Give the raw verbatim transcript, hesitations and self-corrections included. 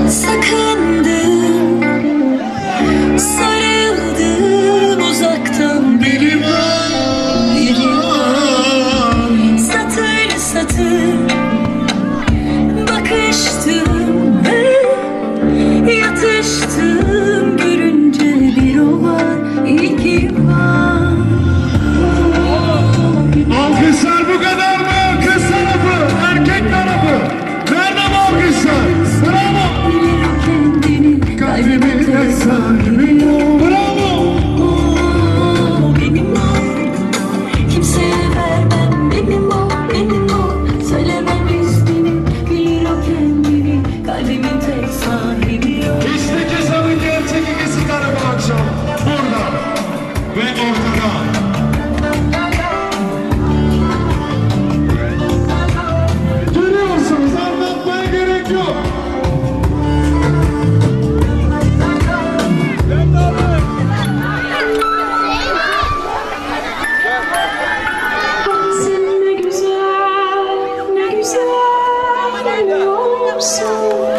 sakındım, sarıldım uzaktan bir var, bir var. Satır satır bakıştım ve yatıştım, görünce bir o var, iki var. Alkışlar bu kadar mı? Kız tarafı, erkek tarafı. Nerede bu alkışlar? Bravo. Kalbimin tek sahibi. Bravo. Benim o, kimseye vermem. Benim o, benim o. Söylemem ismini, bilir o kendini. Kalbimin tek sahibi o. İşte Keşan'ın gerçek ikisi tarafı akşam. Burada ve ortada. Görüyorsunuz, anlatmaya gerek yok. Sen ne güzel, ne güzel görünüyorsun.